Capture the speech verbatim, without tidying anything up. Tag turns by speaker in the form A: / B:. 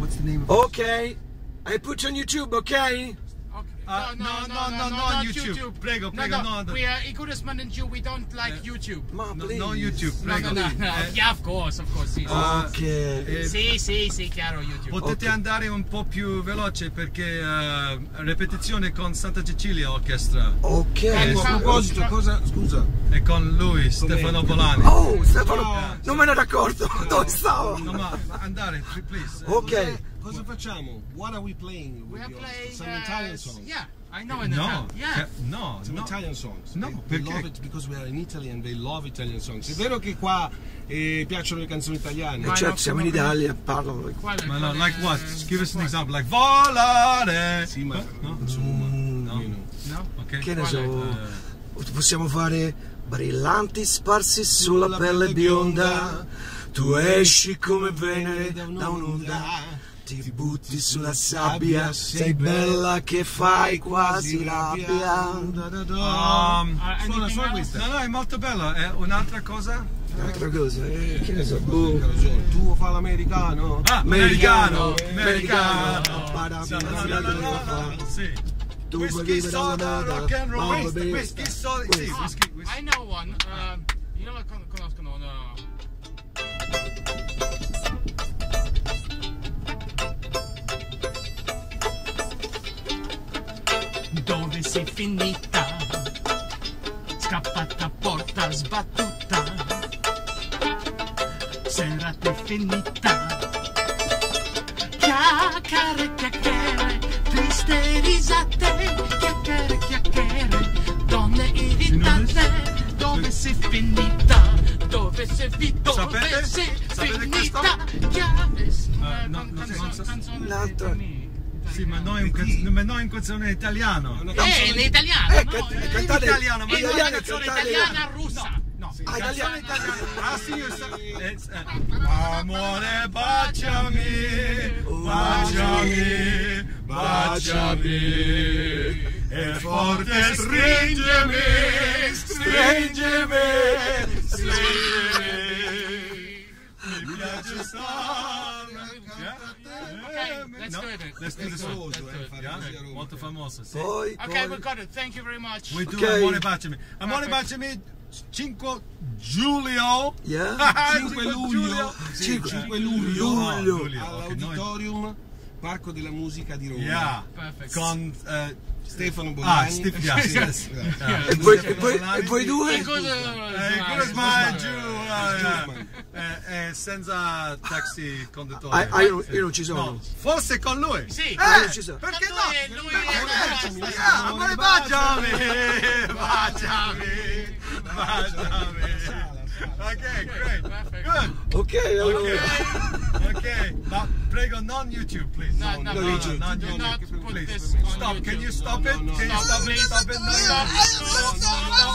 A: what's the name of
B: Ok, I put you on YouTube, ok?
C: Uh, no, no, no, no, no, on YouTube. YouTube. Prego, prego, no, no.
D: We are Igudesman and you. We don't like uh, YouTube.
B: Ma
C: no, no YouTube, prego.
D: No, no, no, no.
C: Eh,
D: yeah, of course, of course. Sì,
B: Ok.
D: sì, eh, sì, sì, sì, chiaro, YouTube.
C: Potete
B: okay.
C: andare un po' più veloce perché uh, ripetizione con Santa Cecilia Orchestra.
B: Ok.
A: Eh, a proposito, cosa, scusa.
C: E con lui, Stefano Bolani.
B: Oh, Stefano,
A: No,
B: non me ne ero accorto. Dove stavo?
C: No, ma andare, please.
B: Ok.
A: Cosa facciamo? What are we playing?
D: We are
A: With
D: playing
A: some
D: uh,
A: Italian songs.
D: Yeah, I know in
C: No,
D: Italian. Yeah.
C: no,
A: Some
C: no.
A: Italian songs.
C: No,
A: they,
C: perché?
A: they love it because we are in Italy and they love Italian songs. È vero che qua eh, piacciono le canzoni italiane?
B: Eh, certo, siamo in Italia, parlano.
D: Quale,
C: Ma no,
D: quale,
C: like what?
D: uh,
C: Give us an
D: what?
C: example, like volare.
A: Sì, ma
C: No?
A: insomma,
B: No.
A: you know.
C: No? Ok.
B: Che ne
D: Quale?
B: so, possiamo fare brillanti sparsi sulla pelle bionda. Tu esci come Venere da un'onda. Ti butti sulla sabbia, sei bella che fai quasi rabbia.
C: Um,
D: Uh,
A: Suona,
D: anything
A: suona
D: else?
A: questa.
C: no, no, è molto bello. È un'altra cosa?
B: Un'altra cosa, eh, che ne so,
A: Ha
B: boh.
A: ragione. Tu fa l'americano?
C: Ah,
B: Americano,
C: americano.
B: americano.
C: Sì, no, no, no, no, no, sì.
B: Tu
C: Whisky,
B: vivi dalla
C: soda,
B: moda,
C: rock and roll.
B: mamma mia.
C: Whisky, soda, sì,
B: Questo.
C: whisky,
D: I
C: whisky.
D: know one. Uh, you know, con conoscono. No. Dove sei finita? Scappata porta sbattuta. Serata finita. Chiacchiere, chiacchiere, triste risate. Chiacchiere, chiacchiere, donne irritate. Dove sei finita? Dove sei finita? Dove
C: Sapete?
D: sei
C: Sapete
D: finita? Chiave.
C: Eh, no, non so, non so.
B: L'altra.
C: Sì, ma noi in, canz- ma noi in canzone italiano.
A: Una
D: Eh,
A: canzone
D: in italiano,
B: Eh,
D: no?
B: cant-
D: Eh,
B: cantate
C: italiano, ma
D: è una
B: italiano,
D: canzone
B: cantare-
D: italiana russa.
C: No,
B: Ah,
C: canzone
B: italiano.
C: italiana. Ah sì, io so. eh, eh. Amore, baciami, baciami, baciami. E forte stringimi, stringimi, stringimi. Mi piace stare.
D: Okay, let's
C: No,
D: do it.
C: let's do this one.
D: Let's do it.
C: Yeah, molto famoso, sì.
B: Poi,
D: Okay, we
B: poi.
D: got it. Thank you very much.
C: We do
B: Ok.
C: Amore Baciami. Amore
D: Perfect.
C: Baciami cinque giugno.
B: Yeah?
A: cinque luglio,
B: Cinque-
A: cinque luglio,
B: luglio.
C: Luglio, ok,
A: all'Auditorium Parco della Musica di Roma.
C: Yeah.
D: Perfect.
C: Con eh,
A: Stefano
C: ah,
A: Bolani.
C: Steve, yeah, yes.
B: E voi, e voi, e voi due?
C: Eh, come mai giù? eh, eh, eh, senza taxi conduttore.
B: Ah, ah, io, non- io non ci sono.
C: No, forse con lui.
D: Sì.
B: Ah, non ci sono.
C: Perché
D: Lui
C: no?
D: è- lui è-
C: Eh, yeah, amore, baciami, baciami, baciami. Ok, great, good.
B: Ok, allora.
C: Okay, okay. But prego, non YouTube, please.
D: No, no,
C: no,
D: no,
C: no, not
D: do
C: YouTube.
D: not put
C: Please.
D: this on
C: Stop. Can
D: YouTube.
C: you stop it?
A: No, no,
C: Can you
A: no.
C: stop it? Stop it. No, no,
D: Stop.
C: no, no, no,